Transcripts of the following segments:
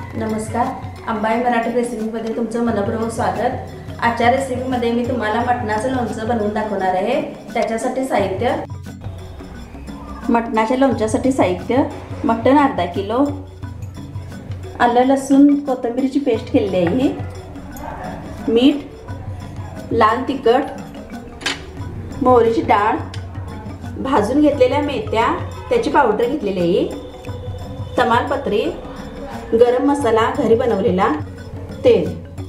नमस्कार, अंबाई मराठी रेसिपीमध्ये तुमचं मनपूर्वक स्वागत। आजच्या रेसिपीमध्ये मी तुम्हाला मटणाचं लोणचं बनवून दाखवणार आहे। त्याच्यासाठी साहित्य: मटणाच्या लोणच्यासाठी साहित्य: मटण अर्धा किलो, आलं लसूण कोथिंबीरची पेस्ट केलेली आहे, मीठ, लाल तिखट, मोहरीची डाळ, भाजून घेतलेल्या मेथ्या त्याची पावडर घेतलेली आहे, तमालपत्री, गरम मसाला घरी बनवलेला, तेल।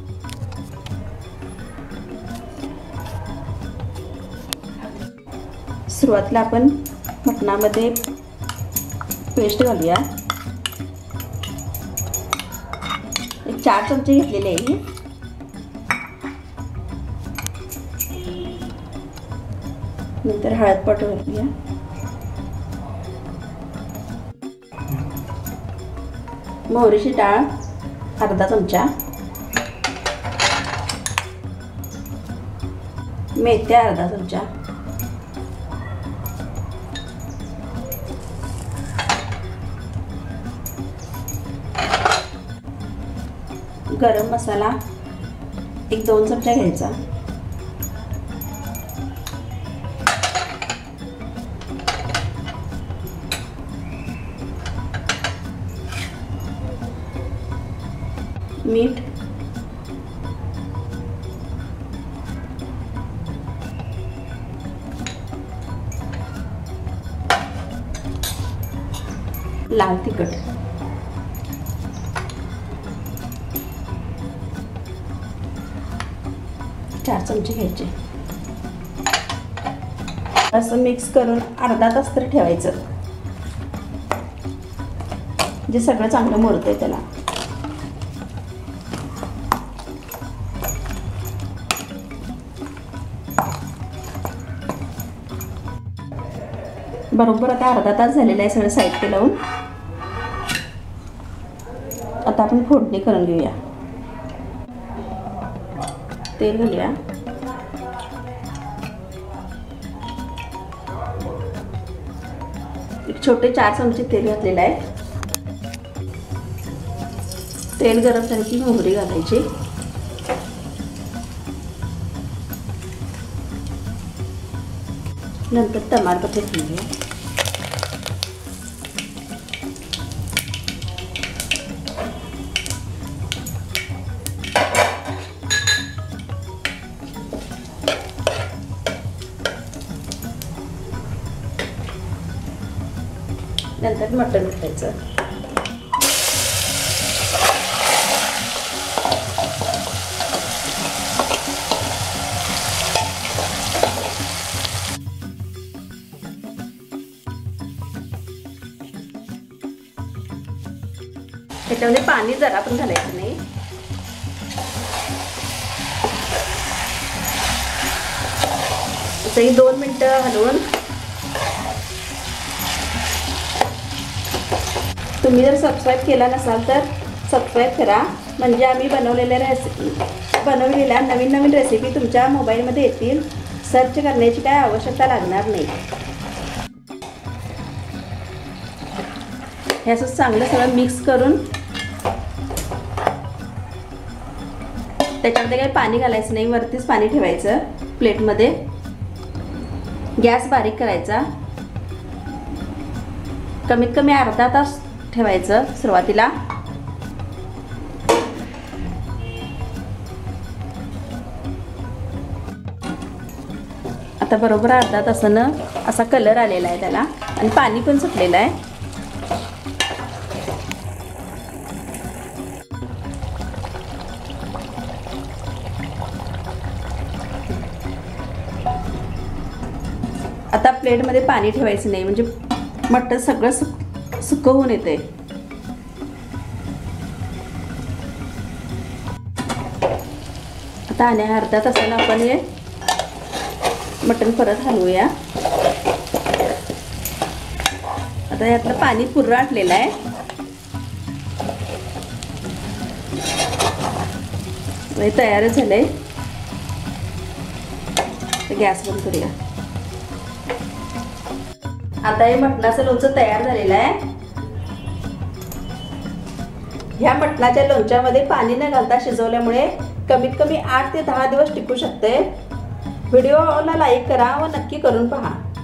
सुरुवातीला आपण मटणामध्ये पेस्ट घालूया। 4 चमचे घेतलेले आहे। नंतर हळद पावडर घालूया, मोहरीची डाळ अर्धा चमचा, मेथ्या अर्धा चमचा, गरम मसाला 1-2 चमचा घ्यायचा, मीठ, लाल तिखट, चार चमचे घ्यायचे। असं मिक्स करून अर्धा तास तर ठेवायचं, जे सगळं चांगलं मुरतंय त्याला। बरोबर आता अर्धा तास झालेला आहे सगळं साहित्य लावून। आता आपण फोडणी करून घेऊया। तेल घालूया, एक छोटे 4 चमचे तेल घातलेलं आहे। तेल गरम झाले की मोहरी घालायची, नंतर तमालपत्र घालूया, नंतर मटण घालायचं, त्याच्यामध्ये पाणी जरा पण घालायचं नाही। तरी 2 मिनिटं हलवून, तुम्ही जर सबस्क्राईब केला नसाल तर सबस्क्राईब करा, म्हणजे आम्ही बनवलेल्या नवीन रेसिपी तुमच्या मोबाईलमध्ये येतील। सर्च करण्याची काय आवश्यकता लागणार नाही। हे असं चांगलं सगळं मिक्स करून त्याच्यामध्ये काही पाणी घालायचं नाही, वरतीच पाणी ठेवायचं प्लेटमध्ये। गॅस बारीक करायचा, कमीत कमी अर्धा तास ठेवायचं सुरुवातीला। आता बरोबर अर्धा तासानं असा कलर आलेला आहे त्याला, आणि पाणी पण सुटलेलं आहे। आता प्लेटमध्ये पाणी ठेवायचं नाही, म्हणजे मटण सगळं सुकं होऊन येते। आता आणि अर्धा तासानं आपण हे मटण परत हलवूया। आता यातलं पाणी पूर्ण आटलेलं आहे। हे तयारच झालंय। गॅस बंद करूया। आता हे मटणाचं लोणचं तयार झालेलं आहे। ह्या मटणाच्या लोणच्यामध्ये पाणी न घालता शिजवल्यामुळे कमीत कमी 8 ते 10 दिवस टिकू शकते. व्हिडिओला लाईक करा व नक्की करून पहा.